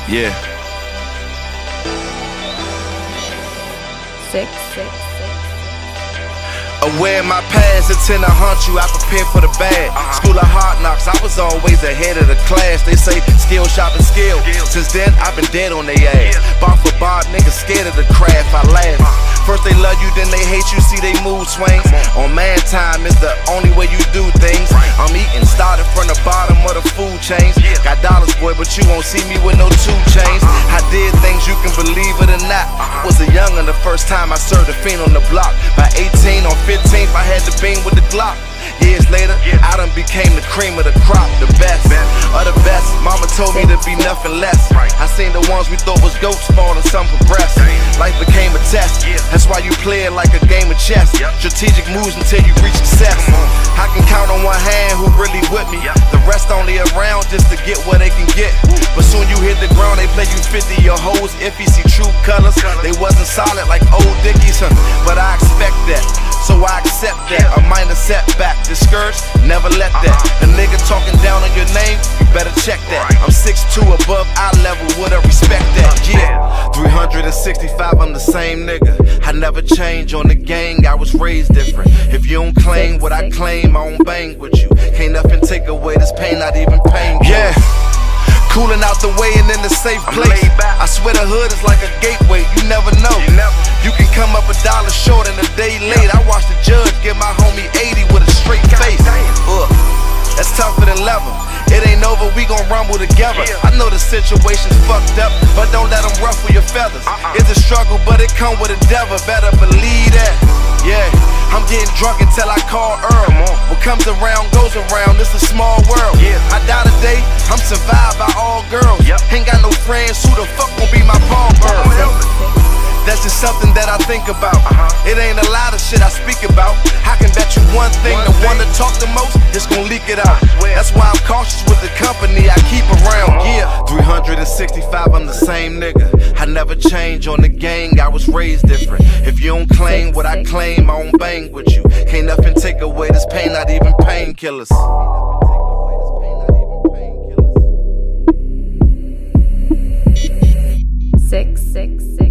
Yeah. 6. Aware of my past, intend to hunt you, I prepare for the bad. School of hard knocks, I was always ahead of the class. They say skill shopping skill. Since then, I've been dead on their ass. Bar for bar, niggas scared of the craft, I laugh. First they love you, then they hate you, see they mood swings. On man time is the only way you do things. I'm eating, started from the bottom of the food chains. Got dollars, boy, but you won't see me with no 2 chains. I did things you can believe it or not. Was a young'un the first time I served a fiend on the block. By 18 on 15th, I had the beam with the Glock. Years later, I done became the cream of the crop, the best of the best. Mama told me to be nothing less. I seen the ones we thought was goats fall and some progress. Life became a test. That's why you play it like a game of chess. Strategic moves until you reach success. I can count on one hand who really with me. The rest only around just to get what they can get. But soon you hit the ground, they play you 50. Your hoes, if you see true colors, they wasn't solid like old Dickies. But I expect that, so I accept that. A minor setback, discouraged, never let that. The nigga talking down on your name, you better check that. I'm 6'2" above eye level, would I respect that? Yeah, 365, I'm the same nigga. I never change on the gang, I was raised different. If you don't claim what I claim, I won't bang with you. Can't nothing take away this pain, not even pain. Yeah. Cooling out the way and in the safe place. I swear the hood is like a gateway, you never know. You can come up $1 short and a day late. I watched the judge give my homie 80 with a straight face. That's tougher than leather. It ain't over, we gon' rumble together. I know the situation's fucked up, but don't let them ruffle your feathers. It's a struggle, but it come with a devil, better believe that. Yeah, I'm getting drunk until I call Earl. What comes around goes around, it's a small world. I die today, I'm survived by all girls. Ain't got no friends, who the fuck gon' be my ball girl? That's just something that I think about. It ain't a lot of shit I speak about. I can bet you one thing, the one that talk the most, it's gon' leak it out. That's why I'm cautious with the company I keep around. Yeah, 365, I'm the same nigga. I never change on the gang, I was raised different. If you don't claim what I claim, I won't bang with you. Can't nothing take away this pain, not even painkillers. 6.